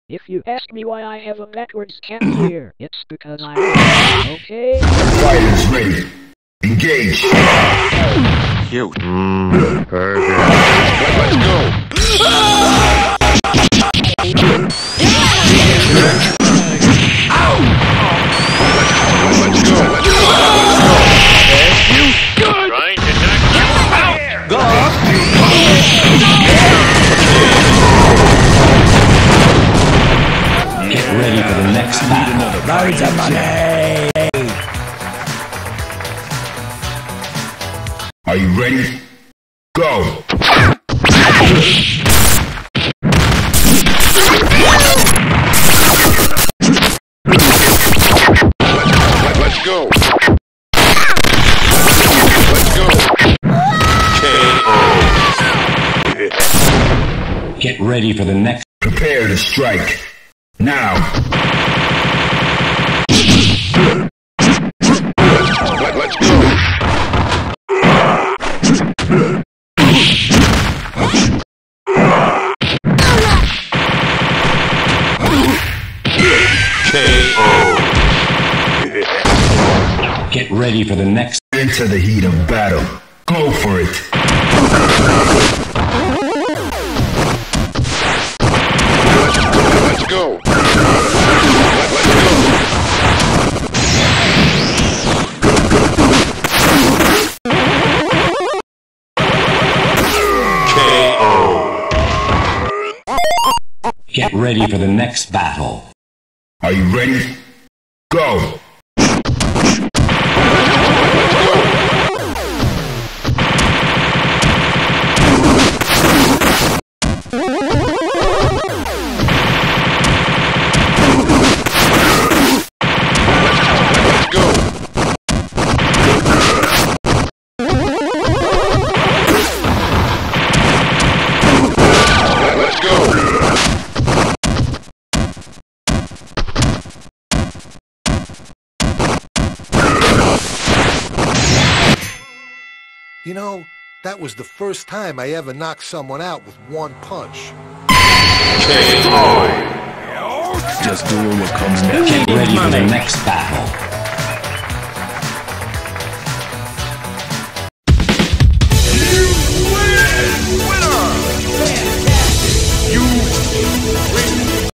If you ask me why I have a backwards cap here, it's because I okay? Fighters ready. Engage. Cute. Perfect. Let's go. Ow! Let's go. You good? Trying to knock you out. Go. Get ready for the next battle. Loads of money! Are you ready? Go! Let's go. Let's go. KO. Get ready for the next. Prepare to strike. Now! Let's go. KO. Get ready for the next. Into the heat of battle. Go for it! Let's go. Get ready for the next battle. Are you ready? Go! You know, that was the first time I ever knocked someone out with one punch. Just doing what comes next. Get ready for the next battle.